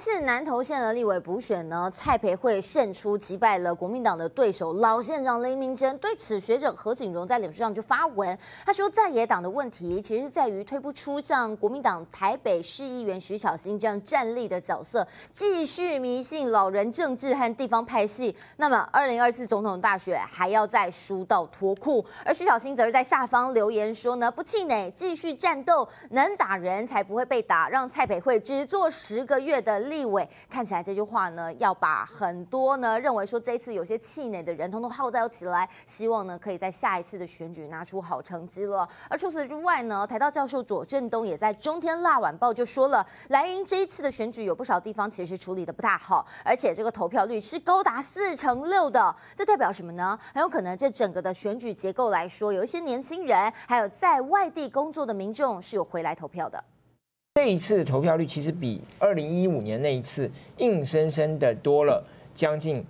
次南投县的立委补选呢，蔡培慧胜出，击败了国民党的对手老县长林明溱。对此，学者何景荣在脸书上就发文，他说在野党的问题其实是在于推不出像国民党台北市议员徐巧芯这样站立的角色，继续迷信老人政治和地方派系。那么，2024总统大选还要再输到脱裤。而徐巧芯则是在下方留言说呢，不气馁，继续战斗，能打人才不会被打，让蔡培慧只做10个月的立委。看起来这句话呢，要把很多呢认为说这一次有些气馁的人，统统号召起来，希望呢可以在下一次的选举拿出好成绩了。而除此之外呢，台大教授左正东也在中天辣晚报就说了，蓝营这一次的选举有不少地方其实处理的不太好，而且这个投票率是高达46%的，这代表什么呢？很有可能这整个的选举结构来说，有一些年轻人，还有在外地工作的民众是有回来投票的。 这一次的投票率其实比2015年那一次硬生生的多了将近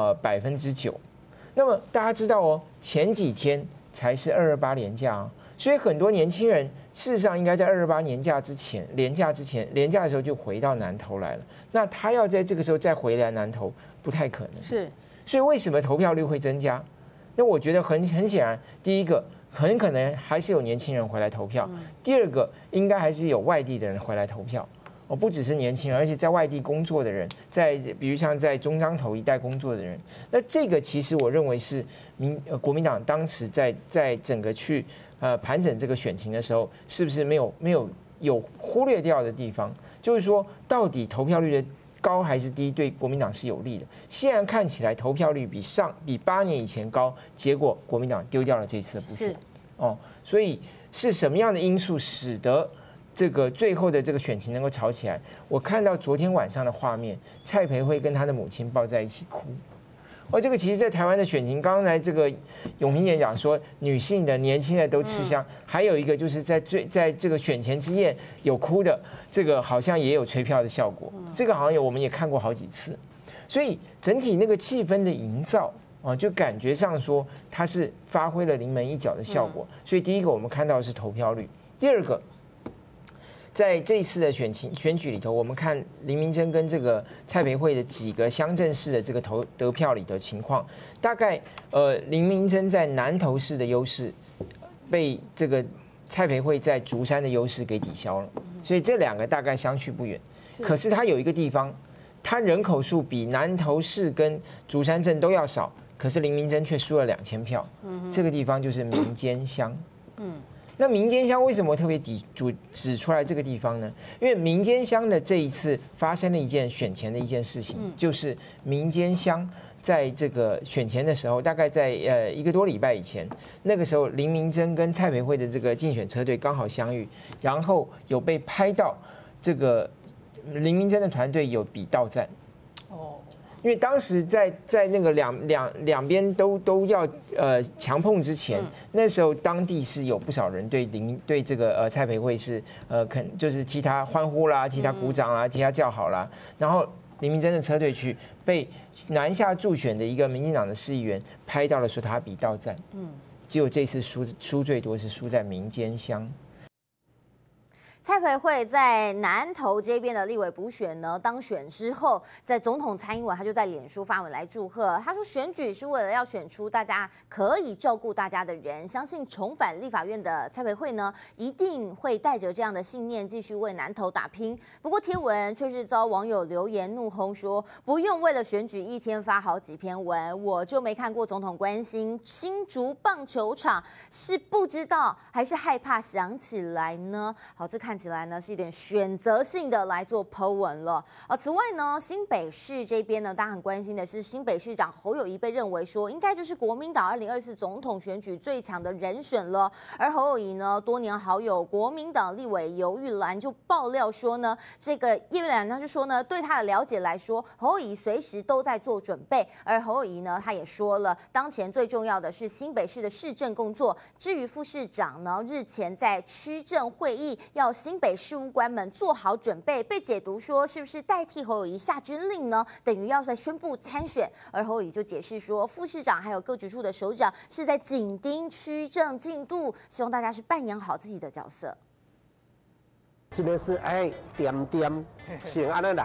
9%。那么大家知道哦，前几天才是228连假啊，所以很多年轻人事实上应该在228年假之前，连假的时候就回到南投来了。那他要在这个时候再回来南投，不太可能。 是， 所以为什么投票率会增加？那我觉得很显然，第一个，很可能还是有年轻人回来投票。第二个，应该还是有外地的人回来投票。不只是年轻人，而且在外地工作的人，比如像在中彰投一带工作的人，那这个其实我认为是国民党当时在整个去盘整这个选情的时候，是不是没有忽略掉的地方？就是说，到底投票率的高还是低，对国民党是有利的。现在看起来投票率比8年以前高，结果国民党丢掉了这次的补选。所以是什么样的因素使得这个最后的这个选情能够吵起来？我看到昨天晚上的画面，蔡培慧跟他的母亲抱在一起哭。这个其实，在台湾的选情，刚才这个永平姐讲说，女性的、年轻的都吃香，还有一个就是在这个选前之夜有哭的，这个好像也有催票的效果。这个好像我们也看过好几次，所以整体那个气氛的营造就感觉上说它是发挥了临门一脚的效果。所以第一个我们看到的是投票率，第二个，在这一次的选举里头，我们看林明溱跟这个蔡培慧的几个乡镇市的这个得票里的情况，大概林明溱在南投市的优势被这个蔡培慧在竹山的优势给抵消了，所以这两个大概相去不远。可是它有一个地方，它人口数比南投市跟竹山镇都要少，可是林明溱却输了2000票。这个地方就是民间乡。那民间乡为什么特别指出来这个地方呢？因为民间乡的这一次发生了一件选前的一件事情，就是民间乡在这个选前的时候，大概在1个多礼拜以前，那个时候林明溱跟蔡培慧的这个竞选车队刚好相遇，然后有被拍到这个林明溱的团队有比道战。因为当时在那个两边都要强碰之前，那时候当地是有不少人对这个蔡培慧是就是替他欢呼啦，替他鼓掌啦，替他叫好啦。然后林明溱的车队去被南下助选的一个民进党的市议员拍到了，说他比道战。结果这次输最多是输在民间乡。 蔡培慧在南投这边的立委补选呢当选之后，在总统蔡英文他就在脸书发文来祝贺，他说选举是为了要选出大家可以照顾大家的人，相信重返立法院的蔡培慧呢一定会带着这样的信念继续为南投打拼。不过贴文却是遭网友留言怒轰说，不用为了选举一天发好几篇文，我就没看过总统关心新竹棒球场，是不知道还是害怕想起来呢？好，这看起来呢是一点选择性的来做 po 文了。此外呢，新北市这边呢，大家很关心的是新北市长侯友宜被认为说应该就是国民党2024总统选举最强的人选了。而侯友宜呢，多年好友国民党立委游玉兰就爆料说呢，这个叶玉兰他就说呢，对他的了解来说，侯友宜随时都在做准备。而侯友宜呢，他也说了，当前最重要的是新北市的市政工作。至于副市长呢，日前在区政会议要新北事务官们做好准备，被解读说是不是代替侯友宜下军令呢？等于要在宣布参选。而侯友宜就解释说，副市长还有各局处的首长是在紧盯区政进度，希望大家是扮演好自己的角色。 真的是点先安尼来，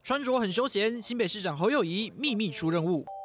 穿着很休闲，新北市长侯友宜秘密出任务。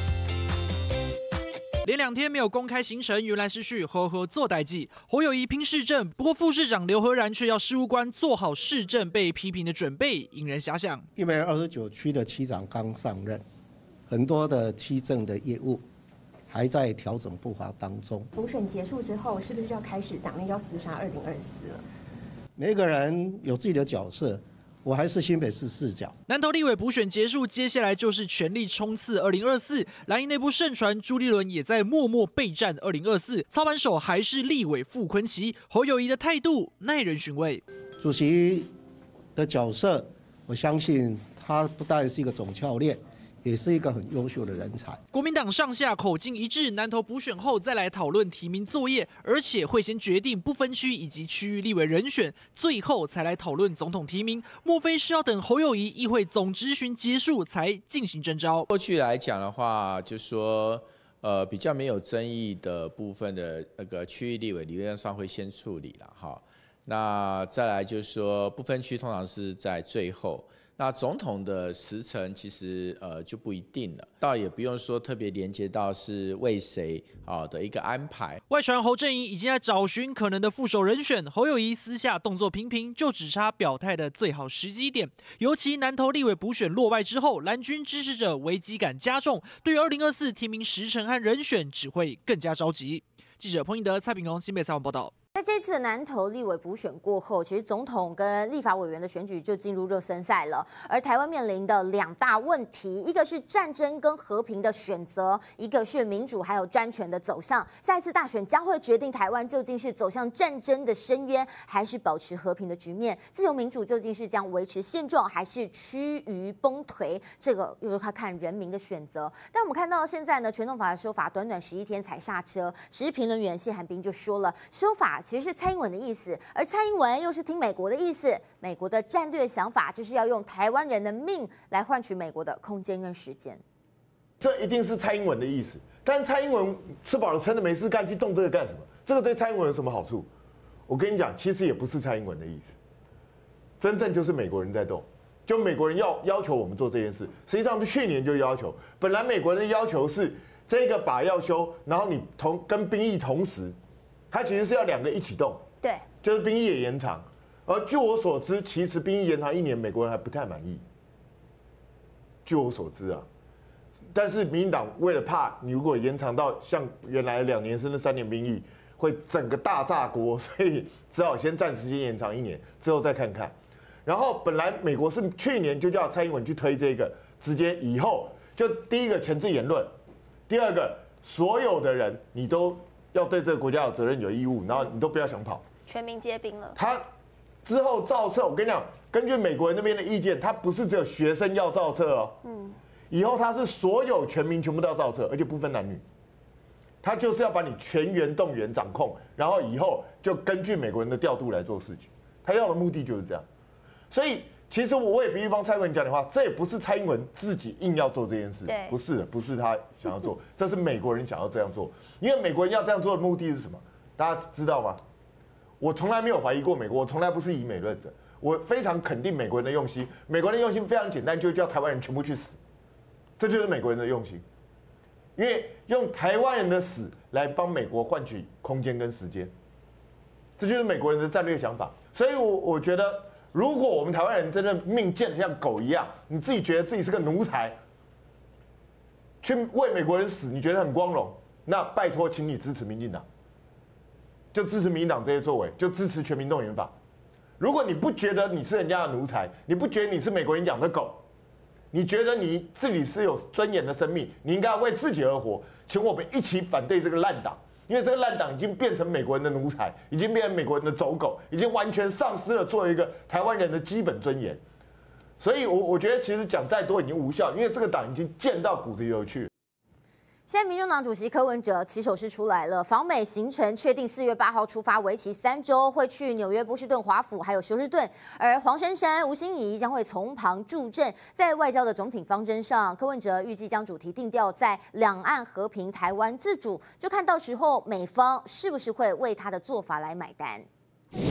连2天没有公开行程，原来是去呵呵做代际。侯友宜拼市政，不过副市长刘和然却要事务官做好市政被批评的准备，引人遐想。 129区的区长刚上任，很多的区政的业务还在调整步伐当中。 补选结束之后，是不是就要开始党内要厮杀2024了？ 每个人有自己的角色。我还是新北市市长。 南投立委补选结束，接下来就是全力冲刺2024。蓝营内部盛传朱立伦也在默默备战2024，操盘手还是立委傅崐萁。侯友宜的态度耐人寻味。 主席的角色，我相信他不但是一个总教练，也是一个很优秀的人才。 国民党上下口径一致，南投补选后再来讨论提名作业，而且会先决定不分区以及区域立委人选，最后才来讨论总统提名。莫非是要等侯友宜议会总质询结束才进行征召？ 过去来讲的话，就说比较没有争议的部分的那个区域立委，理论上会先处理了哈。那再来就是说不分区通常是在最后。那总统的时程其实就不一定了，倒也不用说特别连接到是为谁的一个安排。 外传侯阵营已经在找寻可能的副手人选，侯友宜私下动作频频，就只差表态的最好时机点。尤其南投立委补选落败之后，蓝军支持者危机感加重，对于2024提名时程和人选只会更加着急。记者彭英德、蔡炳荣新北采访报道。 在这次的南投立委补选过后，其实总统跟立法委员的选举就进入热身赛了。而台湾面临的2大问题，一个是战争跟和平的选择，一个是民主还有专权的走向。下一次大选将会决定台湾究竟是走向战争的深渊，还是保持和平的局面。自由民主究竟是将维持现状，还是趋于崩颓？这个又是看人民的选择。但我们看到现在呢，全动法的修法短短11天才下车。时事评论员谢寒冰就说了，修法其实是蔡英文的意思，而蔡英文又是听美国的意思。美国的战略想法就是要用台湾人的命来换取美国的空间跟时间。 这一定是蔡英文的意思。但蔡英文吃饱了撑的没事干，去动这个干什么？这个对蔡英文有什么好处？我跟你讲，其实也不是蔡英文的意思，真正就是美国人在动。就美国人要求我们做这件事，实际上去年就要求，本来美国人的要求是这个法要修，然后你跟兵役同时。它其实是要2个一起动， 对， 就是兵役也延长。而据我所知，其实兵役延长1年，美国人还不太满意。据我所知啊，但是民进党为了怕你如果延长到像原来2年甚至3年兵役，会整个大炸锅，所以只好先暂时先延长1年，之后再看看。然后本来美国是去年就叫蔡英文去推这个，直接以后就第一个前置言论，第二个所有的人你都。要对这个国家有责任有义务，然后你都不要想跑， 全民皆兵了。 他之后造册，我跟你讲，根据美国人那边的意见，他不是只有学生要造册哦，以后他是所有全民全部都要造册，而且不分男女，他就是要把你全员动员掌控，然后以后就根据美国人的调度来做事情，他要的目的就是这样，所以。其实我也必须帮蔡英文讲点话，这也不是蔡英文自己硬要做这件事，不是他想要做，这是美国人想要这样做。因为美国人要这样做的目的是什么？大家知道吗？我从来没有怀疑过美国，我从来不是以美论者，我非常肯定美国人的用心。美国人的用心非常简单，就是叫台湾人全部去死，这就是美国人的用心。因为用台湾人的死来帮美国换取空间跟时间，这就是美国人的战略想法。所以我觉得。如果我们台湾人真的命贱得像狗一样，你自己觉得自己是个奴才，去为美国人死，你觉得很光荣，那拜托，请你支持民进党，就支持民进党这些作为，就支持全民动员法。如果你不觉得你是人家的奴才，你不觉得你是美国人养的狗，你觉得你自己是有尊严的生命，你应该为自己而活，请我们一起反对这个烂党。因为这个烂党已经变成美国人的奴才，已经变成美国人的走狗，已经完全丧失了作为一个台湾人的基本尊严。所以，我觉得其实讲再多已经无效，因为这个党已经贱到骨子里头去了。 现在民众党主席柯文哲起手式出来了，访美行程确定4月8号出发，为期3周，会去纽约、波士顿、华府还有休斯顿。而黄珊珊、吴欣怡将会从旁助阵。在外交的总体方针上，柯文哲预计将主题定调在两岸和平、台湾自主，就看到时候美方是不是会为他的做法来买单。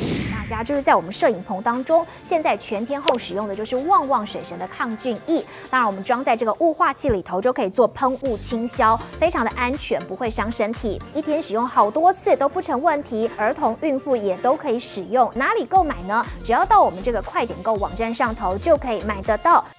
家，就是在我们摄影棚当中，现在全天候使用的就是旺旺水神的抗菌液。当然，我们装在这个雾化器里头，就可以做喷雾清消，非常的安全，不会伤身体。一天使用好多次都不成问题，儿童、孕妇也都可以使用。哪里购买呢？只要到我们这个快点购网站上头就可以买得到。